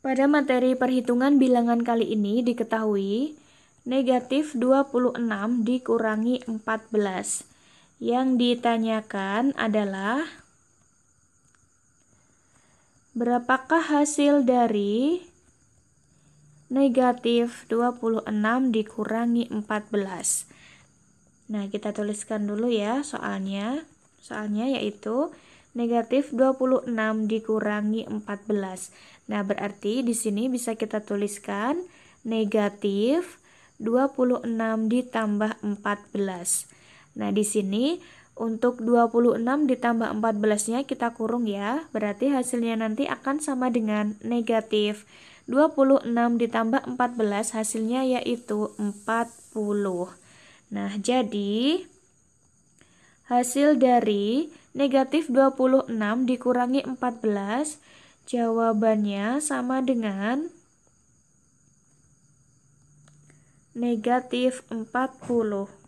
Pada materi perhitungan bilangan kali ini diketahui negatif 26 dikurangi 14. Yang ditanyakan adalah berapakah hasil dari negatif 26 dikurangi 14. Nah, kita tuliskan dulu ya soalnya. Soalnya yaitu negatif 26 dikurangi 14. Nah, berarti di sini bisa kita tuliskan negatif 26 ditambah 14. Nah, di sini untuk 26 ditambah 14-nya kita kurung ya. Berarti hasilnya nanti akan sama dengan negatif 26 ditambah 14, hasilnya yaitu 40. Nah, jadi hasil dari negatif 26 dikurangi 14, jawabannya sama dengan negatif 40.